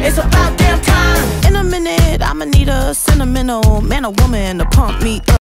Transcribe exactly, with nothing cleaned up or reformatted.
It's about damn time. In a minute, I'ma need a sentimental man or woman to pump me up.